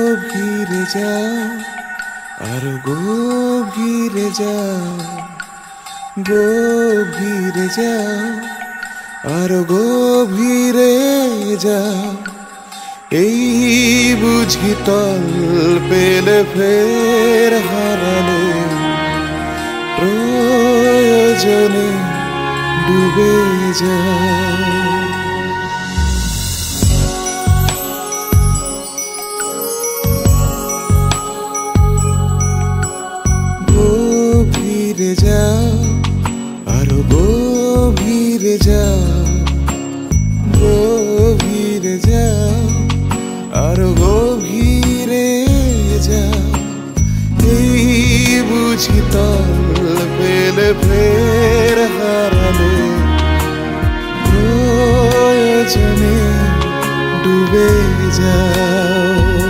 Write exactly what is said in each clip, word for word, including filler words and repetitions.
গভীরে যাও, আরো গভীরে যাও, গভীরে যাও, আরো গভীরে যাও। এই বুঝি তল পেলে ফের হারালে, প্রয়োজনে ডুবে যাও। গভীরে যাও, আরো গভীরে যাও, গভীরে যাও, আরো গভীরে যাও। এই বুঝি তল পেলে ফের হারালে, প্রয়োজনে ডুবে যাও।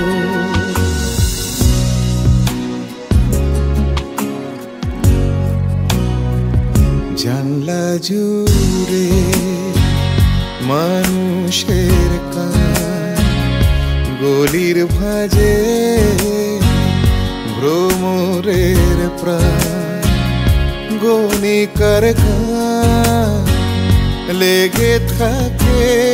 জানলা জুড়ে মানুষের কান, গলির ভাঁজে ভ্রমরের প্রাণ। গণিকার গান লেগে থাকে